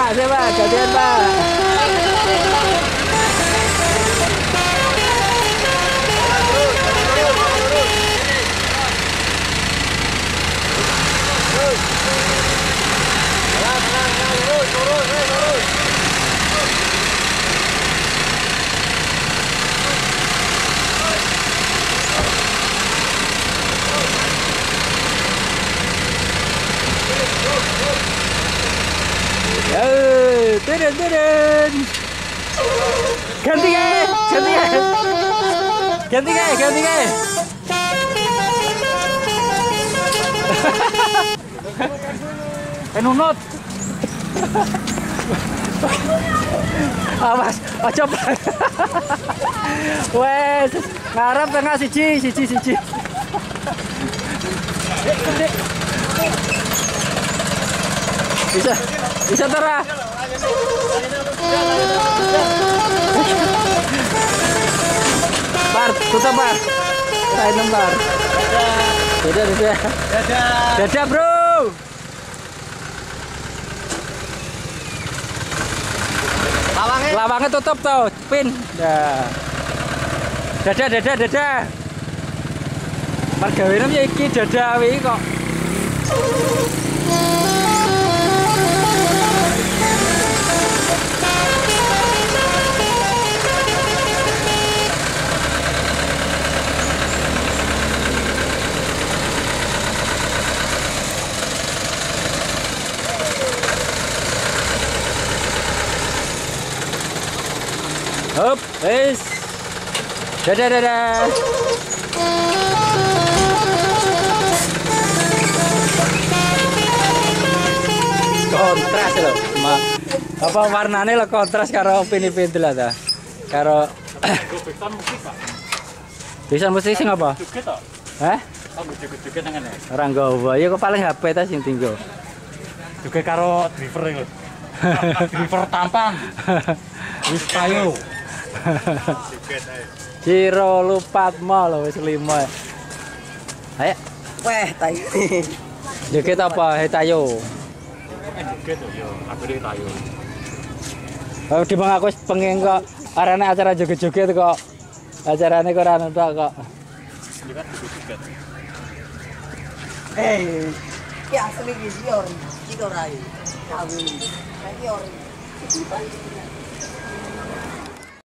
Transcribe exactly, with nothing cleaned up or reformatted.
Pak, siap Pak, gantian Pak. Eh, turun, turun. Ganti guys, ganti guys. Ganti guys, ganti guys. Eh nunut. Awas, aja Pak. Wes, ngarep tengah siji, siji, siji. Bisa, bisa terah. Bar, tutup Bar. Kain lembar. Dadah, dadah. Dadah. Dadah bro. Lawangnya. Lawangnya tutup tuh, pin. Dah. Dadah, dadah, dadah. Margawene ya iki dadah wi kok. Hop, wes. Dadah, dadah. Kontras loh, Ma. Apa warnanya lo kontras karo pini-pini lah ta. Karo bisa musik sing apa? Hah? Joget-joget nang ngene. Ora nggawa, ya kok paling H P ta sing tinggo. Joget karo driver iku. Driver tampan. Wis payo. Ciro Lupatma lho wis lima. Ayo. Weh, tai. Joget apa? Hetayo. Joget yo, aku dhewe tayo. Oh, di bang aku pengen kok arane acara joget-joget kok. Acarane kok ora entuk kok. Joget joget. Eh, ya asli iki ora. Iki ora iki. Kawin. Iki ora.